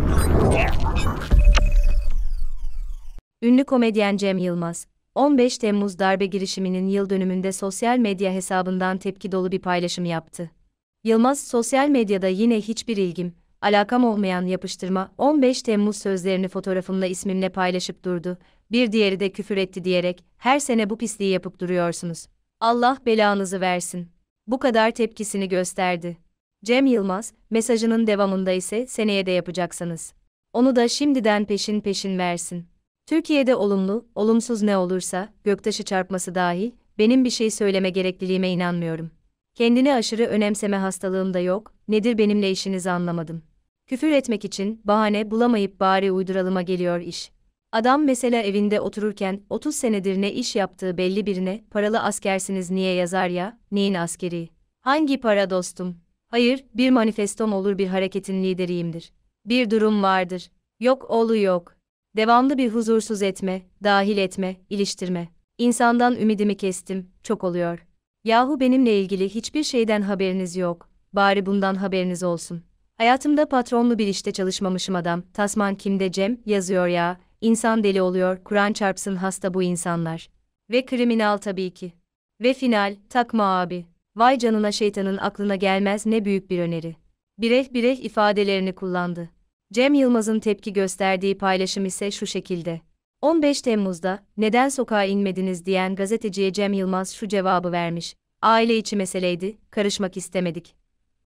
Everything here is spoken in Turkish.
Ünlü komedyen Cem Yılmaz, 15 Temmuz darbe girişiminin yıl dönümünde sosyal medya hesabından tepki dolu bir paylaşım yaptı. Yılmaz, sosyal medyada yine hiçbir ilgim, alakam olmayan yapıştırma 15 Temmuz sözlerini fotoğrafımla ismimle paylaşıp durdu, bir diğeri de küfür etti diyerek, her sene bu pisliği yapıp duruyorsunuz. Allah belanızı versin. Bu kadar tepkisini gösterdi. Cem Yılmaz, mesajının devamında ise seneye de yapacaksınız. Onu da şimdiden peşin peşin versin. Türkiye'de olumlu, olumsuz ne olursa, göktaşı çarpması dahil, benim bir şey söyleme gerekliliğime inanmıyorum. Kendini aşırı önemseme hastalığım da yok, nedir benimle işinizi anlamadım. Küfür etmek için, bahane bulamayıp bari uyduralıma geliyor iş. Adam mesela evinde otururken, 30 senedir ne iş yaptığı belli birine, paralı askersiniz niye yazar ya, neyin askeri? Hangi para dostum? Hayır, bir manifestom olur bir hareketin lideriyimdir. Bir durum vardır. Yok oğlu yok. Devamlı bir huzursuz etme, dahil etme, iliştirme. İnsandan ümidimi kestim, çok oluyor. Yahu benimle ilgili hiçbir şeyden haberiniz yok, bari bundan haberiniz olsun. Hayatımda patronlu bir işte çalışmamışım adam, tasman kimde Cem, yazıyor ya, insan deli oluyor, Kur'an çarpsın hasta bu insanlar. Ve kriminal tabii ki. Ve final, takma abi. Vay canına şeytanın aklına gelmez ne büyük bir öneri. Bireh bireh ifadelerini kullandı. Cem Yılmaz'ın tepki gösterdiği paylaşım ise şu şekilde. 15 Temmuz'da, neden sokağa inmediniz diyen gazeteciye Cem Yılmaz şu cevabı vermiş. Aile içi meseleydi, karışmak istemedik.